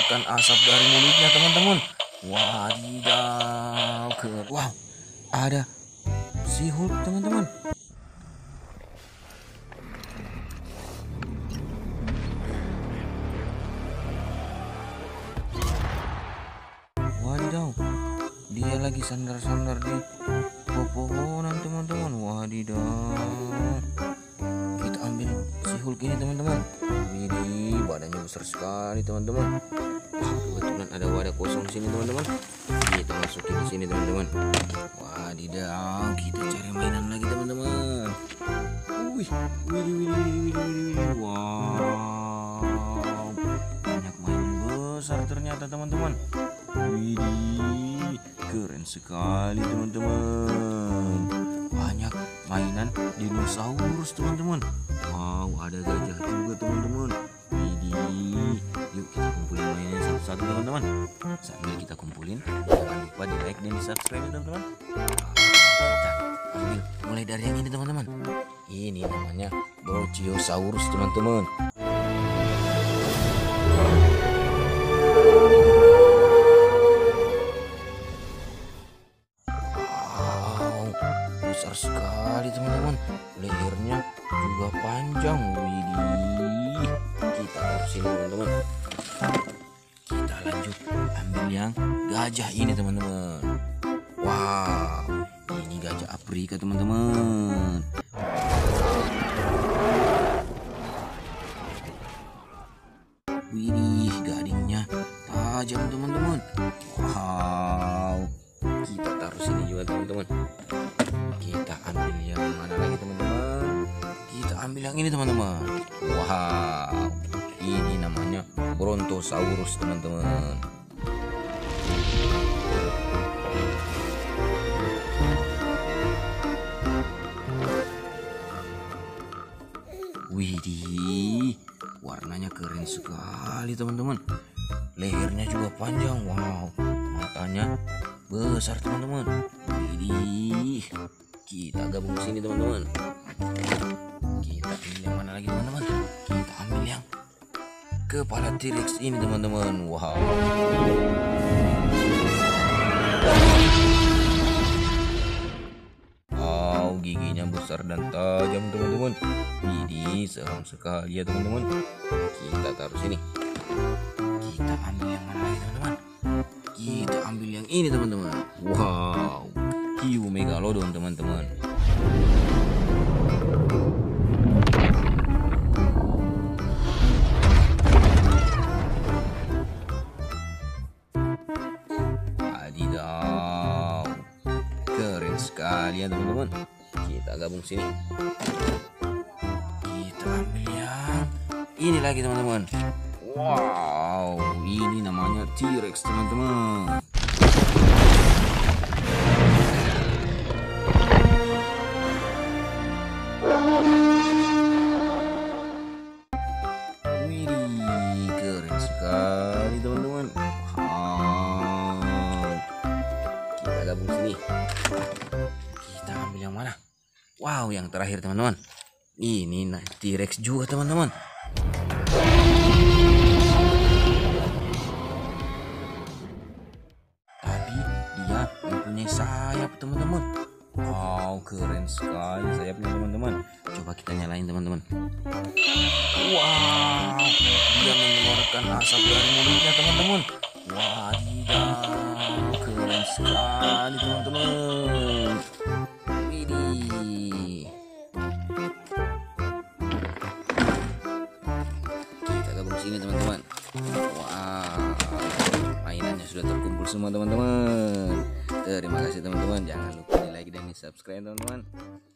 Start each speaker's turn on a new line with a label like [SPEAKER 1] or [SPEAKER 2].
[SPEAKER 1] mengeluarkan asap dari mulutnya teman-teman. Wadidaw, wow, ada si Hulk teman-teman. Wadidaw, dia lagi sandar-sandar di pepohonan teman-teman. Wadidaw, kita ambil si Hulk ini teman-teman. Widih, badannya besar sekali teman-teman. Kebetulan ada wadah kosong di sini teman-teman. Kita masukin di sini teman-teman. Wadidaw, kita cari mainan lagi teman-teman. Wih, widih. Wow, banyak mainan besar ternyata teman-teman. Widih, keren sekali teman-teman. Banyak mainan dinosaurus teman-teman. Wow, ada gajah juga teman-teman. Widih, yuk kita kumpulin mainan satu-satu teman-teman. Sambil kita kumpulin, jangan lupa di like dan di subscribe teman-teman. Kita ambil mulai dari yang ini teman-teman. Ini namanya Brachiosaurus teman-teman. Besar sekali teman-teman, lehernya juga panjang. Widih, kita taruh sini teman-teman. Kita lanjut ambil yang gajah ini teman-teman. Wow, ini gajah Afrika teman-teman. Widih, gadingnya tajam teman-teman. Wow, kita taruh sini juga teman-teman. Kita ambil yang mana lagi teman-teman? Kita ambil yang ini teman-teman. Wow, ini namanya Brontosaurus teman-teman. Widih, warnanya keren sekali teman-teman. Lehernya juga panjang. Wow, matanya besar teman-teman. Widih, kita gabung sini teman-teman. Kita ambil yang mana lagi teman-teman? Kita ambil yang kepala T-Rex ini teman-teman. Wow, wow, giginya besar dan tajam teman-teman. Widih, seram sekali ya teman-teman. Kita taruh sini. Kita ambil yang mana lagi teman-teman? Kita ambil yang ini teman-teman. Wow, hiu megalodon teman-teman. Wadidaw, keren sekali ya teman-teman. Kita gabung sini. Kita ambil yang ini lagi teman-teman. Wow, ini namanya T-Rex teman-teman. Widih, keren sekali teman-teman. Wow, kita gabung sini. Kita ambil yang mana? Wow, yang terakhir teman-teman. Ini T-Rex juga teman-teman. Tapi dia mempunyai sayap teman-teman. Wow, keren sekali sayapnya teman-teman. Coba kita nyalain teman-teman. Wow, dia mengeluarkan asap dari mulutnya teman-teman. Wadidaw, keren sekali teman-teman. Widih, kita gabung sini teman-teman. Wow, mainannya sudah terkumpul semua teman-teman. Terima kasih teman-teman. Jangan lupa di like dan di subscribe teman-teman.